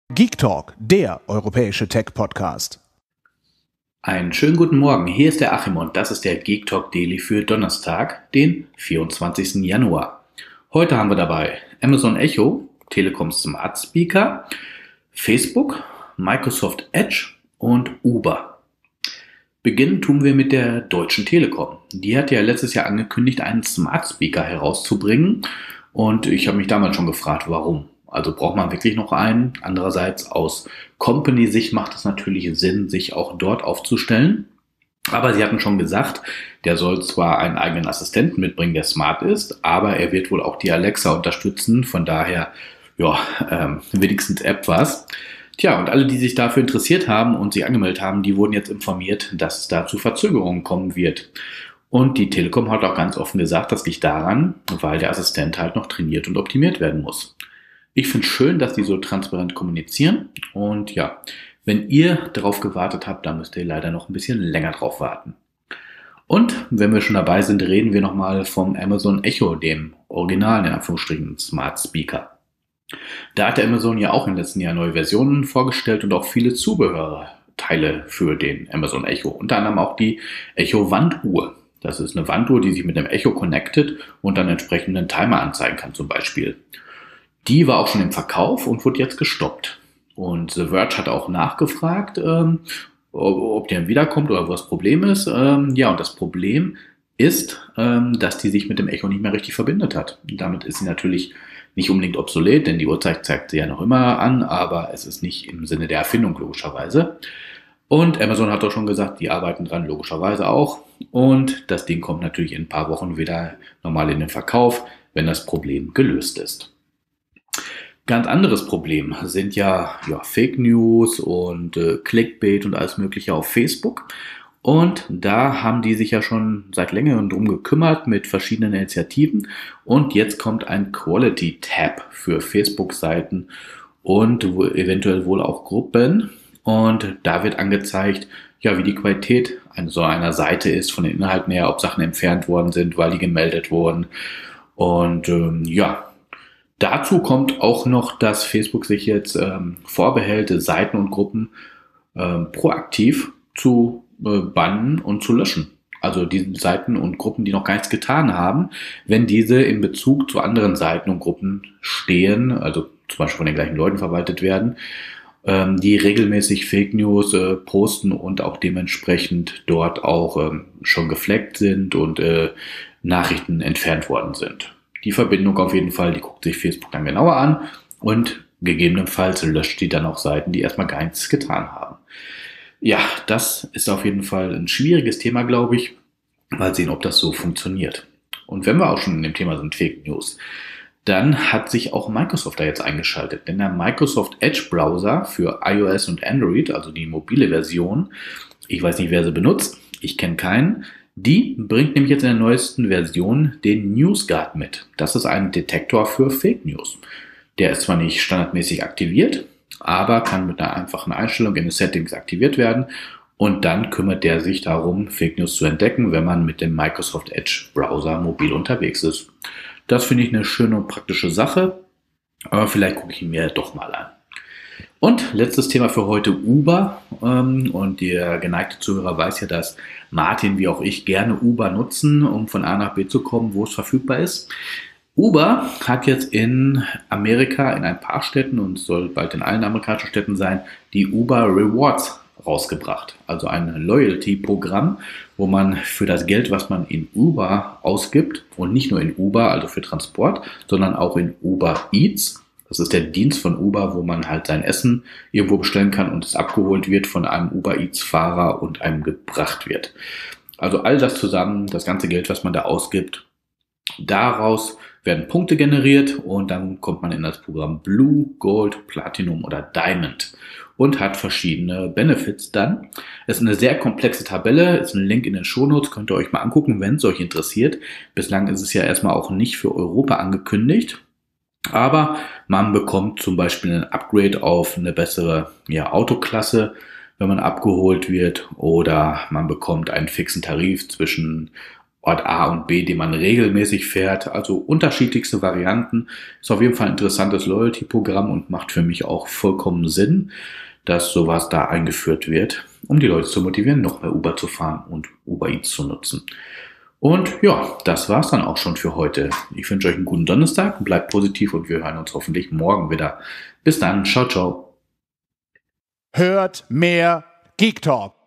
Geek Talk, der europäische Tech-Podcast. Einen schönen guten Morgen, hier ist der Achim und das ist der Geek Talk Daily für Donnerstag, den 24. Januar. Heute haben wir dabei Amazon Echo, Telekom Smart Speaker, Facebook, Microsoft Edge und Uber. Beginnen tun wir mit der Deutschen Telekom. Die hat ja letztes Jahr angekündigt, einen Smart Speaker herauszubringen und ich habe mich damals schon gefragt, warum. Also braucht man wirklich noch einen? Andererseits aus Company-Sicht macht es natürlich Sinn, sich auch dort aufzustellen. Aber sie hatten schon gesagt, der soll zwar einen eigenen Assistenten mitbringen, der smart ist, aber er wird wohl auch die Alexa unterstützen. Von daher, wenigstens etwas. Tja, und alle, die sich dafür interessiert haben und sich angemeldet haben, die wurden jetzt informiert, dass es da zu Verzögerungen kommen wird. Und die Telekom hat auch ganz offen gesagt, das liegt daran, weil der Assistent halt noch trainiert und optimiert werden muss. Ich finde es schön, dass die so transparent kommunizieren und ja, wenn ihr darauf gewartet habt, dann müsst ihr leider noch ein bisschen länger drauf warten. Und wenn wir schon dabei sind, reden wir nochmal vom Amazon Echo, dem originalen, in Anführungsstrichen, Smart Speaker. Da hat der Amazon ja auch im letzten Jahr neue Versionen vorgestellt und auch viele Zubehörteile für den Amazon Echo, unter anderem auch die Echo Wanduhr. Das ist eine Wanduhr, die sich mit dem Echo connectet und dann entsprechend einen Timer anzeigen kann zum Beispiel. Die war auch schon im Verkauf und wurde jetzt gestoppt. Und The Verge hat auch nachgefragt, ob der wiederkommt oder wo das Problem ist. Und das Problem ist, dass die sich mit dem Echo nicht mehr richtig verbindet hat. Damit ist sie natürlich nicht unbedingt obsolet, denn die Uhrzeit zeigt sie ja noch immer an, aber es ist nicht im Sinne der Erfindung logischerweise. Und Amazon hat auch schon gesagt, die arbeiten dran, logischerweise auch. Und das Ding kommt natürlich in ein paar Wochen wieder normal in den Verkauf, wenn das Problem gelöst ist. Ganz anderes Problem sind Fake News und Clickbait und alles Mögliche auf Facebook. Und da haben die sich ja schon seit längerem drum gekümmert mit verschiedenen Initiativen. Und jetzt kommt ein Quality Tab für Facebook-Seiten und eventuell wohl auch Gruppen. Und da wird angezeigt, wie die Qualität so einer Seite ist von den Inhalten her, ob Sachen entfernt worden sind, weil die gemeldet wurden. Und dazu kommt auch noch, dass Facebook sich jetzt vorbehält, Seiten und Gruppen proaktiv zu bannen und zu löschen. Also die Seiten und Gruppen, die noch gar nichts getan haben, wenn diese in Bezug zu anderen Seiten und Gruppen stehen, also zum Beispiel von den gleichen Leuten verwaltet werden, die regelmäßig Fake News posten und auch dementsprechend dort auch schon gefleckt sind und Nachrichten entfernt worden sind. Die Verbindung auf jeden Fall, die guckt sich Facebook dann genauer an und gegebenenfalls löscht die dann auch Seiten, die erstmal gar nichts getan haben. Ja, das ist auf jeden Fall ein schwieriges Thema, glaube ich. Mal sehen, ob das so funktioniert. Und wenn wir auch schon in dem Thema sind, Fake News, dann hat sich auch Microsoft da jetzt eingeschaltet. Denn der Microsoft Edge Browser für iOS und Android, also die mobile Version, ich weiß nicht, wer sie benutzt, ich kenne keinen, die bringt nämlich jetzt in der neuesten Version den NewsGuard mit. Das ist ein Detektor für Fake News. Der ist zwar nicht standardmäßig aktiviert, aber kann mit einer einfachen Einstellung in den Settings aktiviert werden und dann kümmert der sich darum, Fake News zu entdecken, wenn man mit dem Microsoft Edge Browser mobil unterwegs ist. Das finde ich eine schöne und praktische Sache, aber vielleicht gucke ich ihn mir doch mal an. Und letztes Thema für heute, Uber. Und der geneigte Zuhörer weiß ja, dass Martin wie auch ich gerne Uber nutzen, um von A nach B zu kommen, wo es verfügbar ist. Uber hat jetzt in Amerika in ein paar Städten und soll bald in allen amerikanischen Städten sein, die Uber Rewards rausgebracht. Also ein Loyalty-Programm, wo man für das Geld, was man in Uber ausgibt und nicht nur in Uber, also für Transport, sondern auch in Uber Eats. Das ist der Dienst von Uber, wo man halt sein Essen irgendwo bestellen kann und es abgeholt wird von einem Uber Eats Fahrer und einem gebracht wird. Also all das zusammen, das ganze Geld, was man da ausgibt, daraus werden Punkte generiert und dann kommt man in das Programm Blue, Gold, Platinum oder Diamond und hat verschiedene Benefits dann. Es ist eine sehr komplexe Tabelle, ist ein Link in den Shownotes, könnt ihr euch mal angucken, wenn es euch interessiert. Bislang ist es ja erstmal auch nicht für Europa angekündigt. Aber man bekommt zum Beispiel ein Upgrade auf eine bessere Autoklasse, wenn man abgeholt wird, oder man bekommt einen fixen Tarif zwischen Ort A und B, den man regelmäßig fährt. Also unterschiedlichste Varianten. Ist auf jeden Fall ein interessantes Loyalty-Programm und macht für mich auch vollkommen Sinn, dass sowas da eingeführt wird, um die Leute zu motivieren, noch mehr Uber zu fahren und Uber Eats zu nutzen. Und ja, das war's dann auch schon für heute. Ich wünsche euch einen guten Donnerstag, bleibt positiv und wir hören uns hoffentlich morgen wieder. Bis dann, ciao, ciao. Hört mehr Geek Talk.